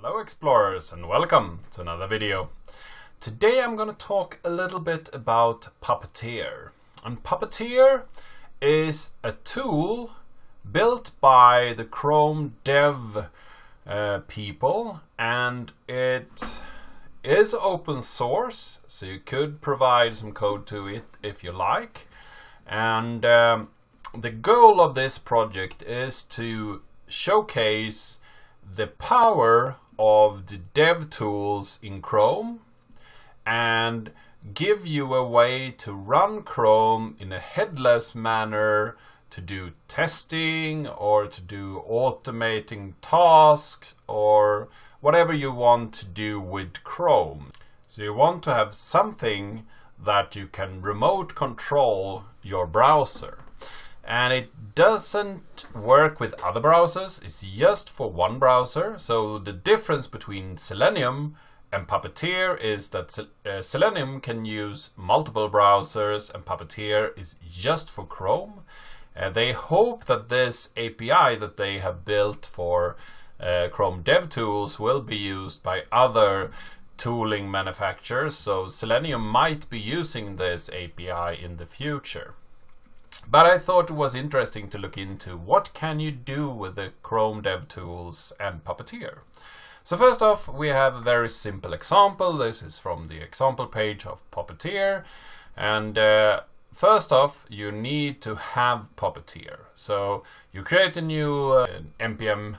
Hello explorers and welcome to another video. Today I'm going to talk a little bit about Puppeteer. And Puppeteer is a tool built by the Chrome dev people, and it is open source, so you could provide some code to it if you like. And the goal of this project is to showcase the power of the dev tools in Chrome and give you a way to run Chrome in a headless manner, to do testing or to do automating tasks or whatever you want to do with Chrome. So you want to have something that you can remote control your browser. And it doesn't work with other browsers, it's just for one browser. So the difference between Selenium and Puppeteer is that Selenium can use multiple browsers and Puppeteer is just for Chrome. They hope that this API that they have built for Chrome DevTools will be used by other tooling manufacturers. So Selenium might be using this API in the future. But I thought it was interesting to look into what can you do with the Chrome DevTools and Puppeteer. So first off, we have a very simple example. This is from the example page of Puppeteer. And first off, you need to have Puppeteer. So you create a new npm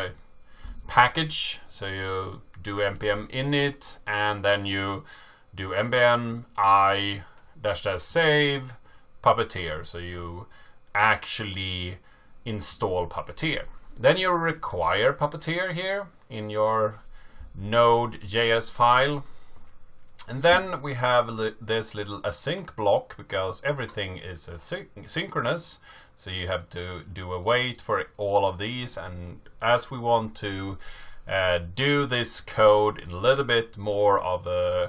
package. So you do npm init, and then you do npm i --save Puppeteer, so you actually install Puppeteer. Then you require Puppeteer here in your Node.js file. And then we have this little async block, because everything is synchronous. So you have to do a wait for all of these. And as we want to do this code in a little bit more of a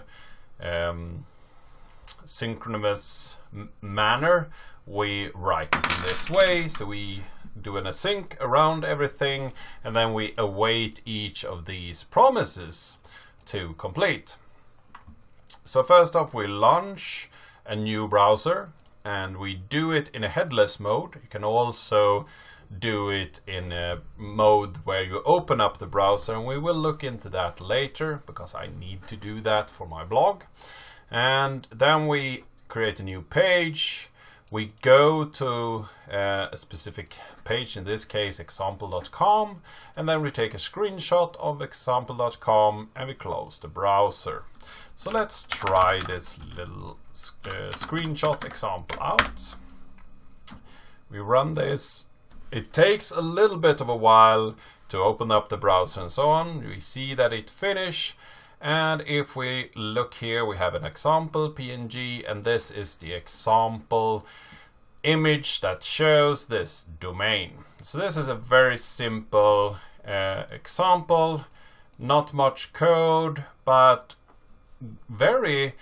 synchronous manner, we write it in this way. So we do an async around everything, and then we await each of these promises to complete. So first off, we launch a new browser, and we do it in a headless mode. You can also do it in a mode where you open up the browser, and we will look into that later because I need to do that for my blog. And then we create a new page. We go to a specific page, in this case example.com, and then we take a screenshot of example.com and we close the browser. So let's try this little screenshot example out. We run this. It takes a little bit of a while to open up the browser and so on. We see that it finished. And if we look here, we have an example PNG, and this is the example image that shows this domain. So this is a very simple example, not much code, but very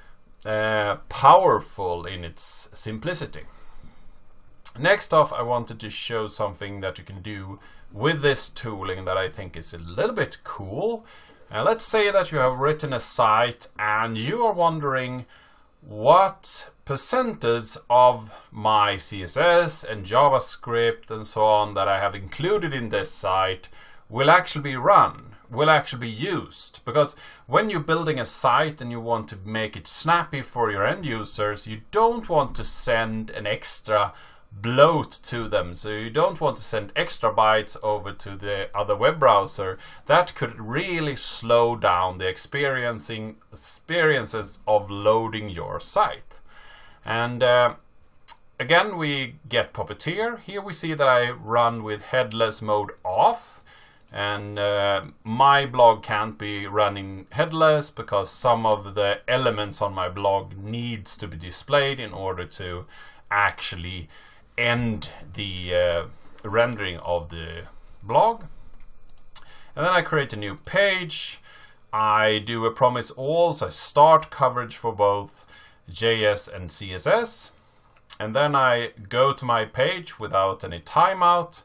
powerful in its simplicity. Next off, I wanted to show something that you can do with this tooling that I think is a little bit cool. Let's say that you have written a site and you are wondering what percentage of my CSS and JavaScript and so on that I have included in this site will actually be run, will actually be used. Because when you're building a site and you want to make it snappy for your end users, you don't want to send an extra bloat to them. So you don't want to send extra bytes over to the other web browser. That could really slow down the experiences of loading your site. And again, we get Puppeteer. Here we see that I run with headless mode off, and my blog can't be running headless because some of the elements on my blog needs to be displayed in order to actually end the rendering of the blog. And then I create a new page. I do a promise all, so I start coverage for both JS and CSS. And then I go to my page without any timeout,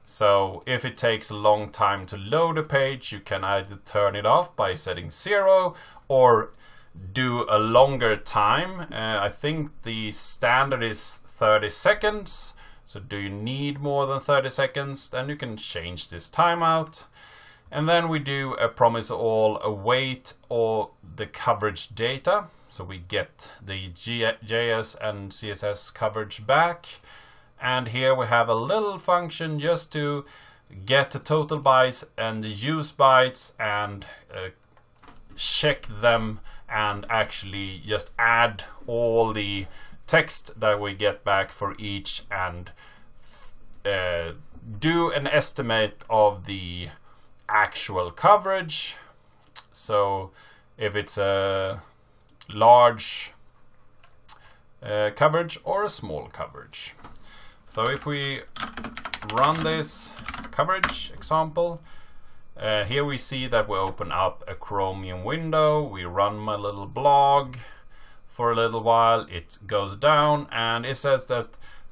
So if it takes a long time to load a page, you can either turn it off by setting 0 or do a longer time. I think the standard is 30 seconds. So do you need more than 30 seconds? Then you can change this timeout. And then we do a promise all await all the coverage data. So we get the JS and CSS coverage back. And here we have a little function just to get the total bytes and the use bytes and check them and actually just add all the text that we get back for each and do an estimate of the actual coverage. So if it's a large coverage or a small coverage. So if we run this coverage example, here we see that we open up a Chromium window, we run my little blog for a little while, it goes down and it says that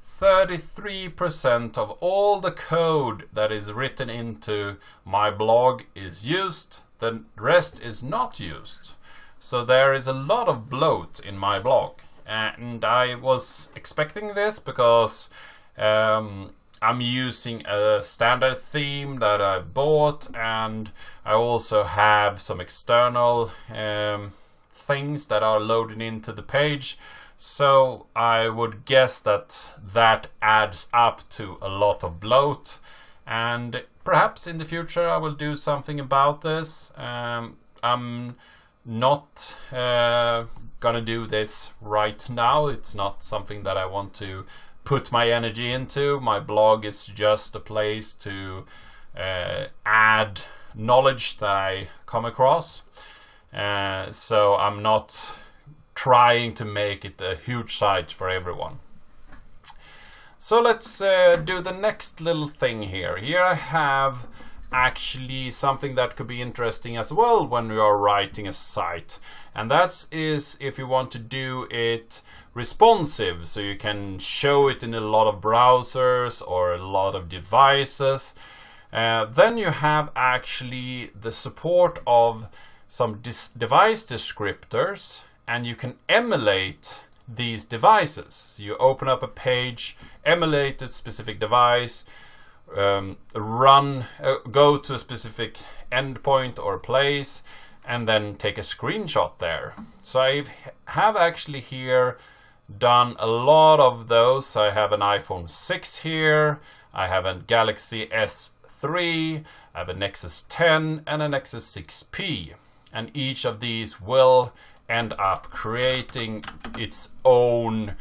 33% of all the code that is written into my blog is used, the rest is not used. So there is a lot of bloat in my blog, and I was expecting this because I'm using a standard theme that I bought, and I also have some external things that are loaded into the page. So I would guess that that adds up to a lot of bloat, and perhaps in the future I will do something about this. I'm not gonna do this right now. It's not something that I want to put my energy into. My blog is just a place to add knowledge that I come across. So I'm not trying to make it a huge site for everyone. So let's do the next little thing here. Here I have actually something that could be interesting as well when we are writing a site, and that is if you want to do it responsive, so you can show it in a lot of browsers or a lot of devices. Then you have actually the support of some device descriptors, and you can emulate these devices. So you open up a page, emulate a specific device, go to a specific endpoint or place, and then take a screenshot there. So I have actually here done a lot of those. I have an iPhone 6 here, I have a Galaxy S3, I have a Nexus 10 and a Nexus 6P, and each of these will end up creating its own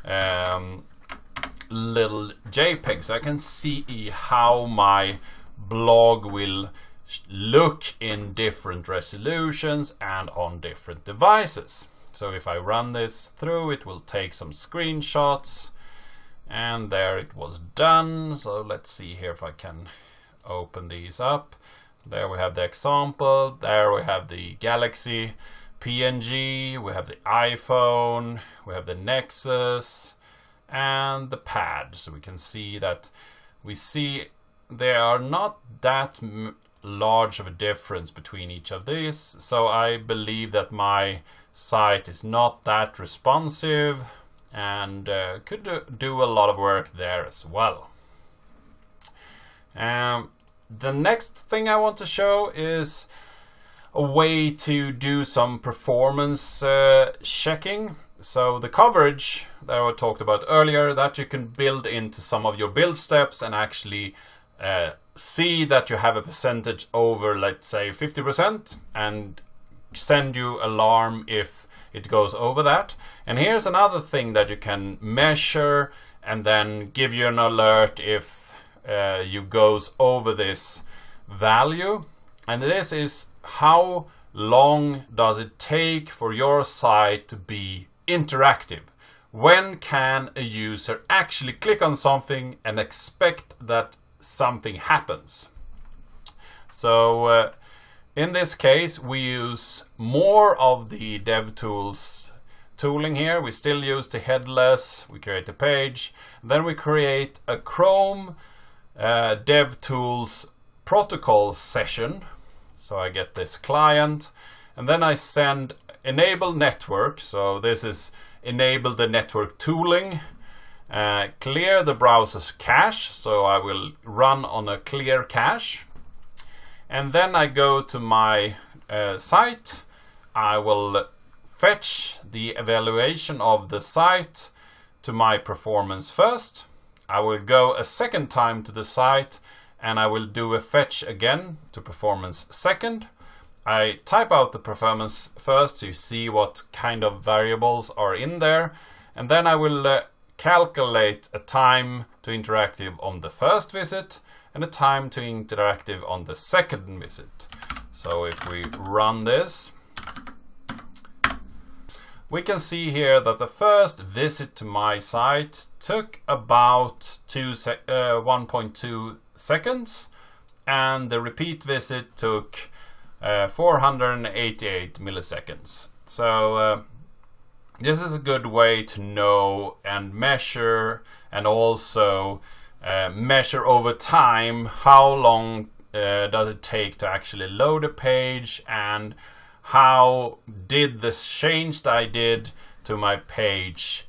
little JPEG, so I can see how my blog will look in different resolutions and on different devices. So if I run this through, it will take some screenshots, and there it was done. So let's see here if I can open these up. There we have the example, there we have the Galaxy PNG, we have the iPhone, we have the Nexus and the pad. So we can see that there are not that large of a difference between each of these. So I believe that my site is not that responsive and could do a lot of work there as well. The next thing I want to show is a way to do some performance checking. So the coverage that I talked about earlier, that you can build into some of your build steps and actually see that you have a percentage over, let's say 50%, and send you alarm if it goes over that. And here's another thing that you can measure and then give you an alert if you goes over this value. And this is how long does it take for your site to be interactive? When can a user actually click on something and expect that something happens? So in this case we use more of the DevTools tooling here. We still use the headless, we create a page, then we create a Chrome DevTools protocol session. So I get this client, and then I send enable network. So this is enable the network tooling. Clear the browser's cache, so I will run on a clear cache. And then I go to my site. I will fetch the evaluation of the site to my performance first. I will go a second time to the site and I will do a fetch again to performance second. I type out the performance first to see what kind of variables are in there, and then I will calculate a time to interactive on the first visit and a time to interactive on the second visit. So if we run this, we can see here that the first visit to my site took about 1.2 seconds, and the repeat visit took 488 milliseconds. So this is a good way to know and measure, and also measure over time how long does it take to actually load a page, and how did this change that I did to my page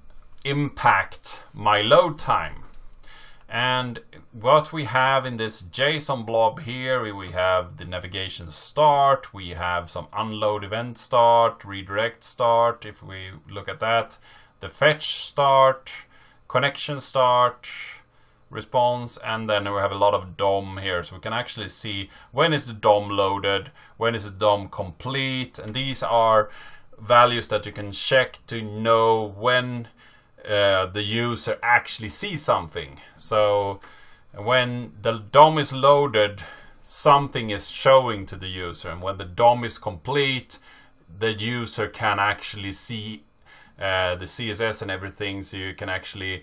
impact my load time. And what we have in this JSON blob here, we have the navigation start, we have some unload event start, redirect start, if we look at that, the fetch start, connection start, response, and then we have a lot of DOM here, so we can actually see when is the DOM loaded, when is the DOM complete, and these are values that you can check to know when the user actually sees something. So when the DOM is loaded, something is showing to the user, and when the DOM is complete, the user can actually see the CSS and everything, so you can actually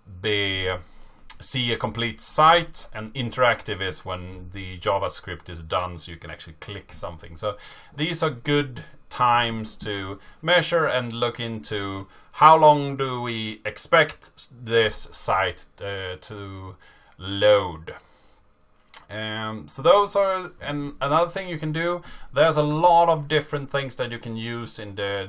see a complete site. And interactive is when the JavaScript is done, so you can actually click something. So these are good times to measure and look into how long do we expect this site to load. So those are, and another thing you can do, there's a lot of different things that you can use in the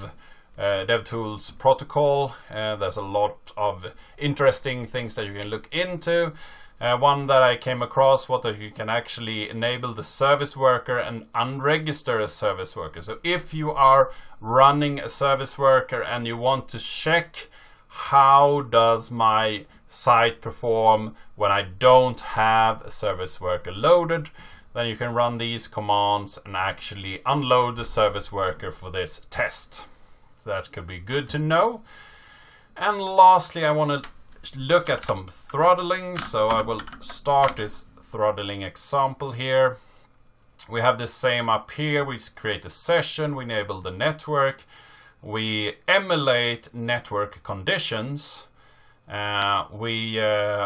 DevTools protocol. There's a lot of interesting things that you can look into. One that I came across was that you can actually enable the Serviceworker and unregister a Serviceworker. So if you are running a Serviceworker and you want to check how does my site perform when I don't have a Serviceworker loaded, then you can run these commands and actually unload the Serviceworker for this test. So that could be good to know. And lastly, I want to look at some throttling. So I will start this throttling example here. We have the same up here. We create a session, we enable the network, we emulate network conditions. We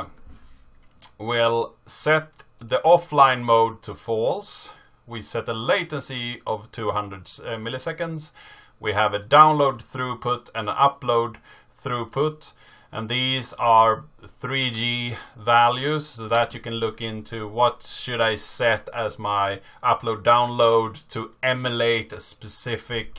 will set the offline mode to false. We set a latency of 200 milliseconds. We have a download throughput and an upload throughput, and these are 3G values, so that you can look into what should I set as my upload download to emulate a specific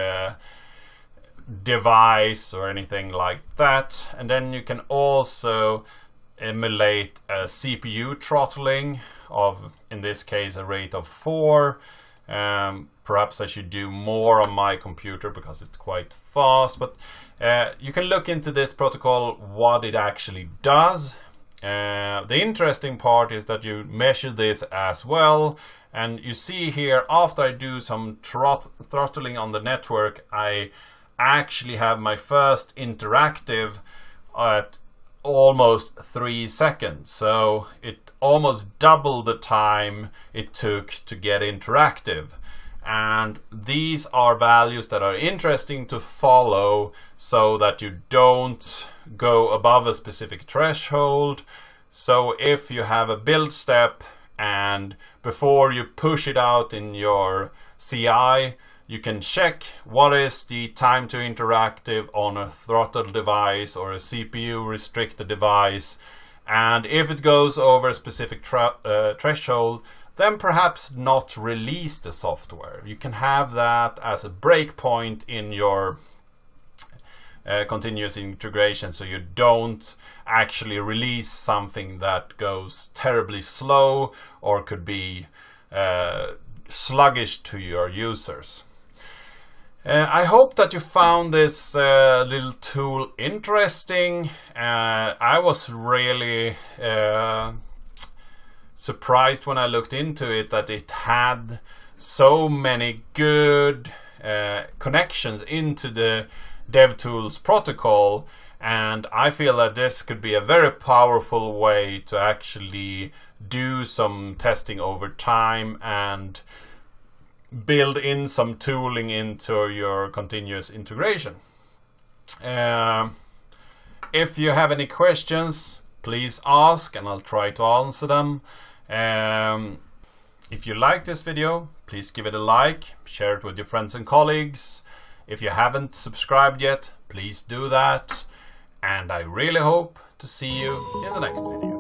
device or anything like that. And then you can also emulate a CPU throttling of, in this case, a rate of 4. Perhaps I should do more on my computer because it's quite fast, but you can look into this protocol, what it actually does. The interesting part is that you measure this as well, and you see here, after I do some throttling on the network, I actually have my first interactive at almost 3 seconds. So it almost doubled the time it took to get interactive. And these are values that are interesting to follow so that you don't go above a specific threshold. So if you have a build step and before you push it out in your CI, you can check what is the time to interactive on a throttled device or a CPU restricted device, and if it goes over a specific threshold, then perhaps not release the software. You can have that as a breakpoint in your continuous integration, so you don't actually release something that goes terribly slow or could be sluggish to your users. I hope that you found this little tool interesting. I was really surprised when I looked into it that it had so many good connections into the DevTools protocol, and I feel that this could be a very powerful way to actually do some testing over time and build in some tooling into your continuous integration. If you have any questions, please ask and I'll try to answer them. If you like this video, please give it a like, share it with your friends and colleagues. If you haven't subscribed yet, please do that. And I really hope to see you in the next video.